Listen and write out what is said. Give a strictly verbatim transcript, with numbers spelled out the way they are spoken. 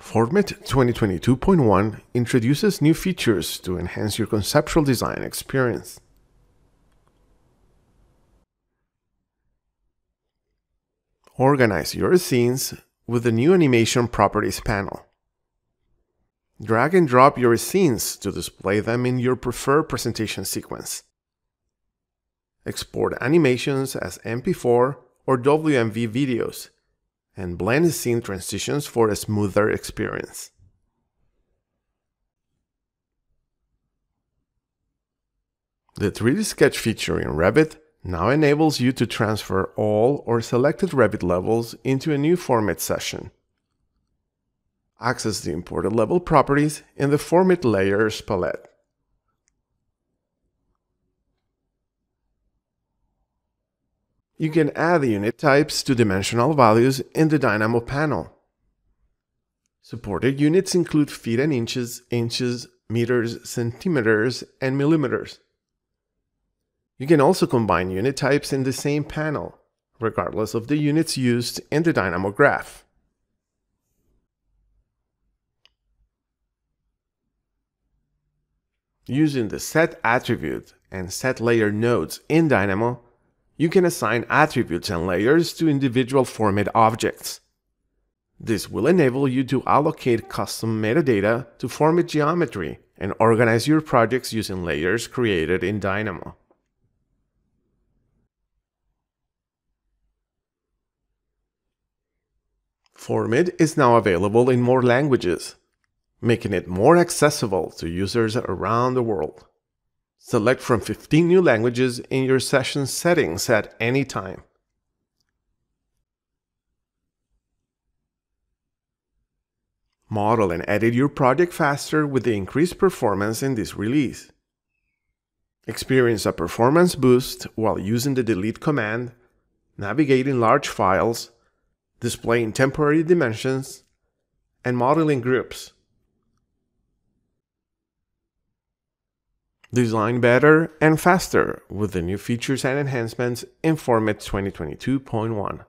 FormIt twenty twenty-two point one introduces new features to enhance your conceptual design experience. Organize your scenes with the new Animation Properties panel. Drag and drop your scenes to display them in your preferred presentation sequence. Export animations as M P four or W M V videos, and blend scene transitions for a smoother experience. The three D Sketch feature in Revit now enables you to transfer all or selected Revit levels into a new FormIt session. Access the imported level properties in the FormIt Layers palette. You can add unit types to dimensional values in the Dynamo panel. Supported units include feet and inches, inches, meters, centimeters, and millimeters. You can also combine unit types in the same panel, regardless of the units used in the Dynamo graph. Using the Set Attribute and Set Layer nodes in Dynamo, you can assign attributes and layers to individual FormIt objects. This will enable you to allocate custom metadata to FormIt geometry and organize your projects using layers created in Dynamo. FormIt is now available in more languages, making it more accessible to users around the world. Select from fifteen new languages in your session settings at any time. Model and edit your project faster with the increased performance in this release. Experience a performance boost while using the delete command, navigating large files, displaying temporary dimensions, and modeling groups. Design better and faster with the new features and enhancements in FormIt twenty twenty-two point one.